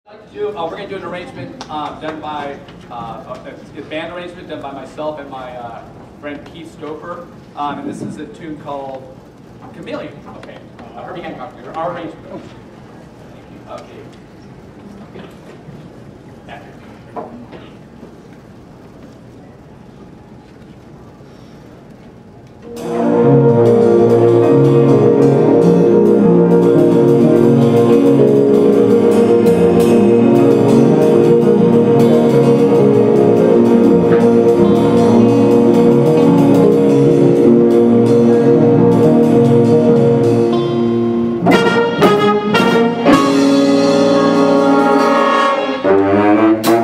We're going to do an arrangement done by a band arrangement done by myself and my friend Keith Stouffer, and this is a tune called Chameleon. Okay, Herbie Hancock, our arrangement. Okay. Thank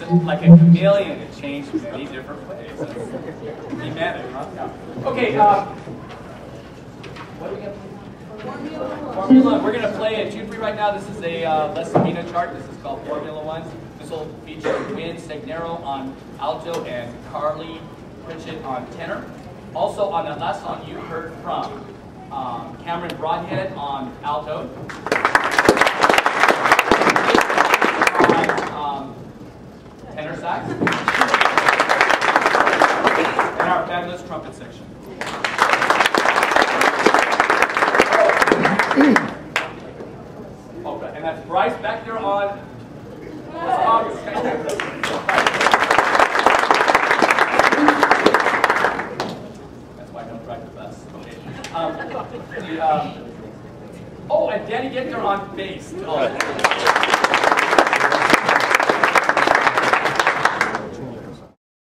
like a chameleon, it changed many different ways. Thematic, huh? Yeah. Okay, what are we going to play? Formula 1. We're going to play a tune for you right now. This is a Les Sabina chart. This is called Formula 1. This will feature Win Stagnero on alto and Carly Pritchett on tenor. Also, on that last song, you heard from Cameron Broadhead on alto. On tenor sax. And our fabulous trumpet section. Oh, and that's Bryce back there on That's why I don't drive the bus. Okay. Oh, and Danny Gittner on bass. Oh.